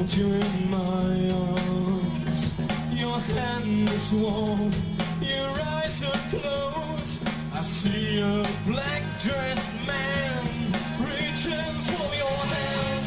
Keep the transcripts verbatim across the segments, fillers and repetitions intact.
hold you in my arms. Your hand is warm, your eyes are closed. I see a black dressed man reaching for your hand.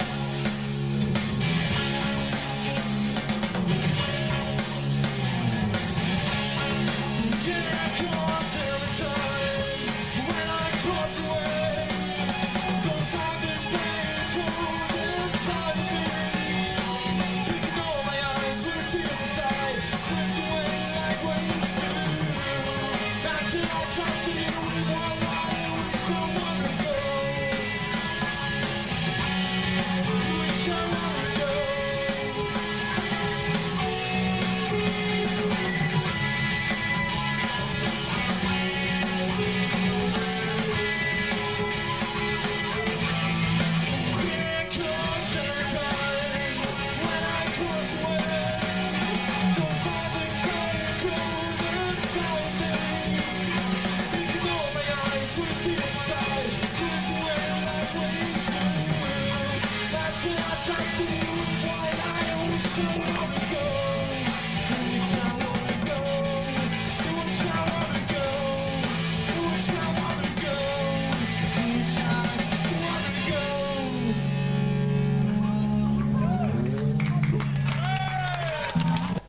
Yeah, comes every time when I cross the way. Don't find the pain cold inside of me. Picking all my eyes with tears inside, slipped away like waves do. That's it, I'll trust in you with one life, with someone to go. With someone to go. Here comes every time when I cross the way. Don't find the pain cold inside of me. Picking all my eyes with tears inside, slipped away like waves do. That's it, I'll trust in you.